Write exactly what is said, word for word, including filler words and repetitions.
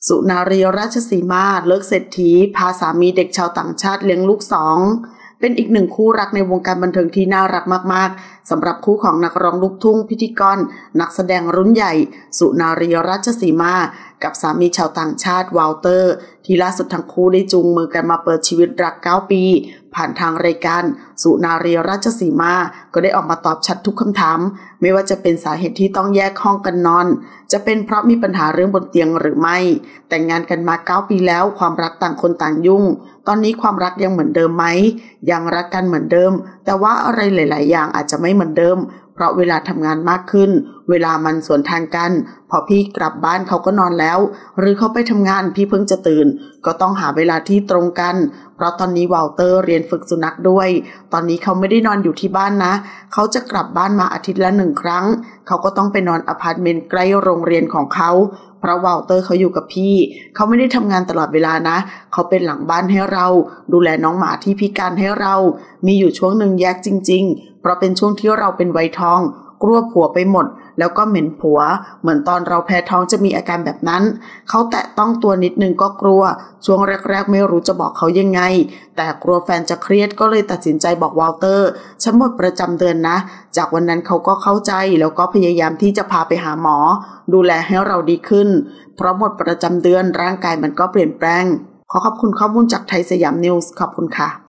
สุนารีราชสีมาเลิกเศรษฐีพาสามีเด็กชาวต่างชาติเลี้ยงลูกสองเป็นอีกหนึ่งคู่รักในวงการบันเทิงที่น่ารักมากๆสำหรับคู่ของนักร้องลูกทุ่งพิธีกรนักแสดงรุ่นใหญ่สุนารีราชสีมากับสามีชาวต่างชาติวอลเตอร์ที่ล่าสุดทั้งคู่ได้จูงมือกันมาเปิดชีวิตรักเก้าปีผ่านทางรายการสุนารีราชสีมาก็ได้ออกมาตอบชัดทุกคำถามไม่ว่าจะเป็นสาเหตุที่ต้องแยกห้องกันนอนจะเป็นเพราะมีปัญหาเรื่องบนเตียงหรือไม่แต่งงานกันมาเก้าปีแล้วความรักต่างคนต่างยุ่งตอนนี้ความรักยังเหมือนเดิมไหมยังรักกันเหมือนเดิมแต่ว่าอะไรหลายๆอย่างอาจจะไม่เหมือนเดิมเพราะเวลาทำงานมากขึ้นเวลามันสวนทางกันพอพี่กลับบ้านเขาก็นอนแล้วหรือเขาไปทำงานพี่เพิ่งจะตื่นก็ต้องหาเวลาที่ตรงกันเพราะตอนนี้วอลเตอร์เรียนฝึกสุนัขด้วยตอนนี้เขาไม่ได้นอนอยู่ที่บ้านนะเขาจะกลับบ้านมาอาทิตย์ละหนึ่งครั้งเขาก็ต้องไปนอนอพาร์ตเมนต์ใกล้โรงเรียนของเขาเพราะวอลเตอร์เขาอยู่กับพี่เขาไม่ได้ทำงานตลอดเวลานะเขาเป็นหลังบ้านให้เราดูแลน้องหมาที่พิการให้เรามีอยู่ช่วงหนึ่งแยกจริงๆเพราะเป็นช่วงที่เราเป็นวัยทองกลัวผัวไปหมดแล้วก็เหม็นผัวเหมือนตอนเราแพ้ท้องจะมีอาการแบบนั้นเขาแตะต้องตัวนิดนึงก็กลัวช่วงแรกๆไม่รู้จะบอกเขายังไงแต่กลัวแฟนจะเครียดก็เลยตัดสินใจบอกวอลเตอร์ฉันหมดประจำเดือนนะจากวันนั้นเขาก็เข้าใจแล้วก็พยายามที่จะพาไปหาหมอดูแลให้เราดีขึ้นเพราะหมดประจำเดือนร่างกายมันก็เปลี่ยนแปลงขอขอบคุณข้อมูลจากไทยสยามนิวส์ขอบคุณค่ะ